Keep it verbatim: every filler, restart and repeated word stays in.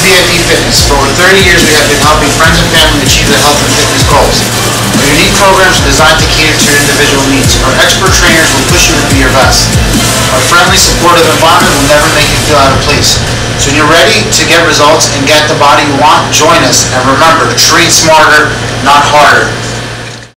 V I P Fitness. For over thirty years, we have been helping friends and family achieve their health and fitness goals. Our unique programs are designed to cater to your individual needs. Our expert trainers will push you to be your best. Our friendly, supportive environment will never make you feel out of place. So when you're ready to get results and get the body you want, join us. And remember, train smarter, not harder.